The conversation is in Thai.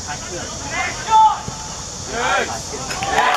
พักเพื่อน